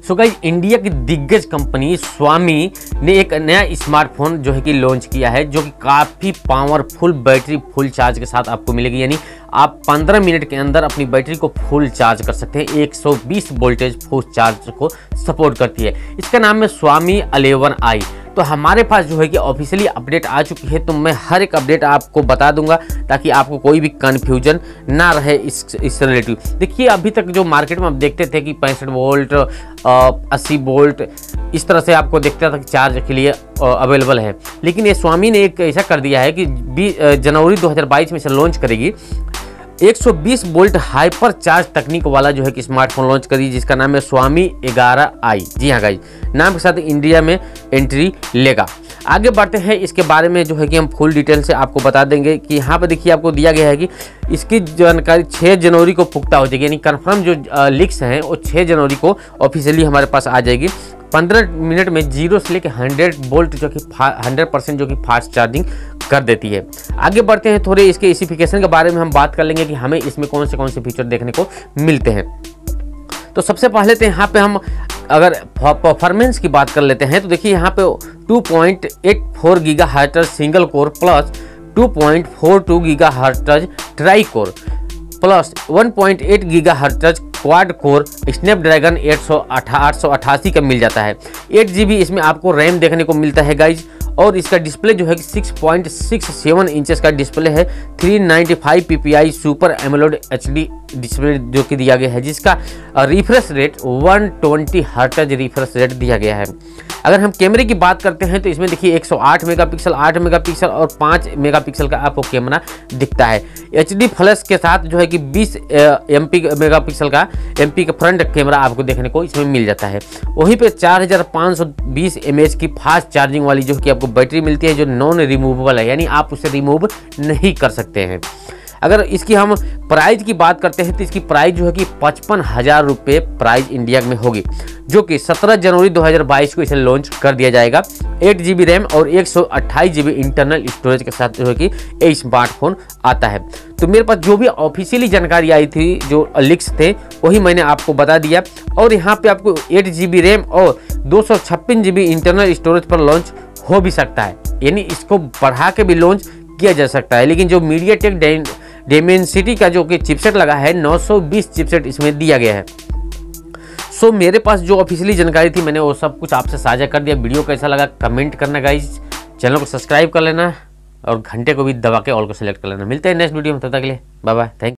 So guys, India की दिग्गज company स्वामी ने एक नया स्मार्टफोन जो है कि लॉन्च किया है, जो कि काफ़ी पावरफुल बैटरी फुल चार्ज के साथ आपको मिलेगी। यानी आप 15 मिनट के अंदर अपनी बैटरी को फुल चार्ज कर सकते हैं। 120 वोल्टेज फुल चार्ज को सपोर्ट करती है। इसका नाम है स्वामी 11i। तो हमारे पास जो है कि ऑफिशियली अपडेट आ चुकी है, तो मैं हर एक अपडेट आपको बता दूंगा ताकि आपको कोई भी कन्फ्यूजन ना रहे इस रिलेटिव। देखिए, अभी तक जो मार्केट में आप देखते थे कि 65 वोल्ट 80 वोल्ट इस तरह से आपको देखता था कि चार्ज के लिए अवेलेबल है, लेकिन ये स्वामी ने एक ऐसा कर दिया है कि जनवरी 2022 में इसे लॉन्च करेगी। 120 वोल्ट हाइपर चार्ज तकनीक वाला जो है कि स्मार्टफोन लॉन्च करी, जिसका नाम है स्वामी 11i। जी हाँ गाइज, नाम के साथ इंडिया में एंट्री लेगा। आगे बढ़ते हैं, इसके बारे में जो है कि हम फुल डिटेल से आपको बता देंगे कि यहाँ पर देखिए आपको दिया गया है कि इसकी जानकारी 6 जनवरी को पुख्ता हो जाएगी। यानी कन्फर्म जो लीक्स हैं वो 6 जनवरी को ऑफिशियली हमारे पास आ जाएगी। 15 मिनट में 0 से लेकर 100 वोल्ट जो कि 100% जो कि फास्ट चार्जिंग कर देती है। आगे बढ़ते हैं, थोड़े इसके स्पेसिफिकेशन के बारे में हम बात कर लेंगे कि हमें इसमें कौन से फीचर देखने को मिलते हैं। तो सबसे पहले तो यहाँ पे हम अगर परफॉर्मेंस की बात कर लेते हैं, तो देखिए यहाँ पे 2.84 gigahertz single core plus 2.42 gigahertz tri core plus 1.8 gigahertz quad core Snapdragon 888 का मिल जाता है। 8 GB इसमें आपको रैम देखने को मिलता है गाइज, और इसका डिस्प्ले जो है कि 6.67 इंचेस का डिस्प्ले है। 395 ppi super AMOLED HD display जो कि दिया गया है, जिसका refresh rate 120 hertz refresh rate दिया गया है। अगर हम कैमरे की बात करते हैं तो इसमें देखिए 108 मेगापिक्सल, 8 मेगापिक्सल और 5 मेगापिक्सल का आपको कैमरा दिखता है। HD फ्लैश के साथ जो है कि 20 मेगापिक्सल का MP का फ्रंट कैमरा आपको देखने को इसमें मिल जाता है। वहीं पे 4520 mAh की फास्ट चार्जिंग वाली जो कि आपको बैटरी मिलती है, जो नॉन रिमूवेबल है, यानी आप उसे रिमूव नहीं कर सकते हैं। अगर इसकी हम प्राइस की बात करते हैं तो इसकी प्राइस जो है कि 55,000 रुपये प्राइस इंडिया में होगी, जो कि 17 जनवरी 2022 को इसे लॉन्च कर दिया जाएगा। 8 GB रैम और 128 GB इंटरनल स्टोरेज के साथ जो है कि ये स्मार्टफोन आता है। तो मेरे पास जो भी ऑफिशियली जानकारी आई थी, जो लीक्स थे, वही मैंने आपको बता दिया। और यहाँ पे आपको 8 GB रैम और 256 GB इंटरनल स्टोरेज पर लॉन्च हो भी सकता है, यानी इसको बढ़ा के भी लॉन्च किया जा सकता है। लेकिन जो मीडियाटेक डेमेंसिटी का जो कि चिपसेट लगा है, 920 चिपसेट इसमें दिया गया है। सो मेरे पास जो ऑफिशियली जानकारी थी मैंने वो सब कुछ आपसे साझा कर दिया। वीडियो कैसा लगा कमेंट करना गाइज, चैनल को सब्सक्राइब कर लेना और घंटे को भी दबा के ऑल को सिलेक्ट कर लेना। मिलते हैं नेक्स्ट वीडियो में, तब तक के लिए बाय बाय, थैंक यू।